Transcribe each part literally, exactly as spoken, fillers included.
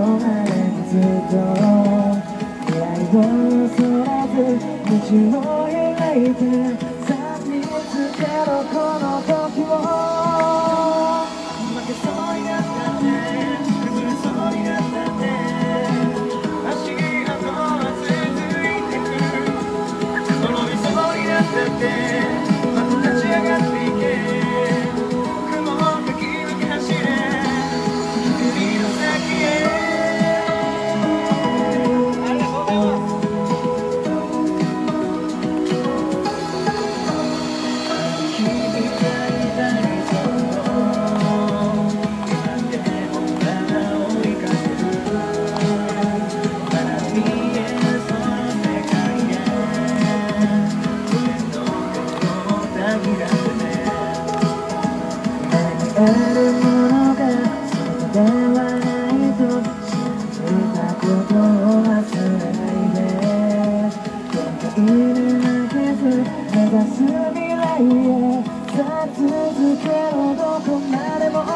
れにずっと未来を恐らず道を描いてさんにつけろこの時を負けそうになったね崩れそうになったね足跡は続いてく転びそうになったってまた立ち上がっていけ雲をかき抜け走れ光の先へあるものがそうではないと信じたことを忘れないで限界に負けず目指す未来へさあ続けろどこまでも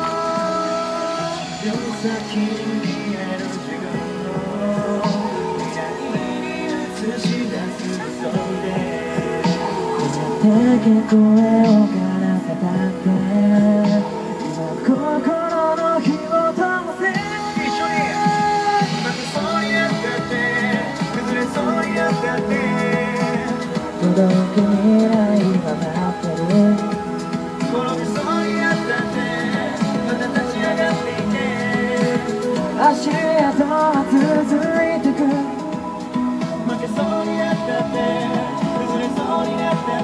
夜先に見える自分の未来に映し出すそれこれだけ声をからせたって心の火を灯せ一緒に負けそうになったって崩れそうになったって届く未来が待ってる転びそうになったってまた立ち上がっていけ足跡は続いてく負けそうになったって崩れそうになった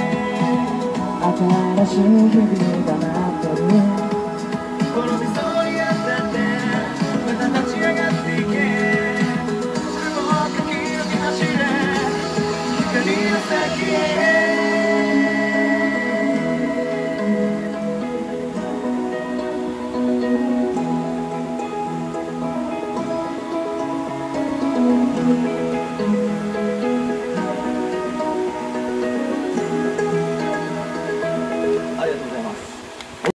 って新しい日々が待ってる転びそうになったってまた立ち上がっていけ雲をかき抜け走れ光の先へ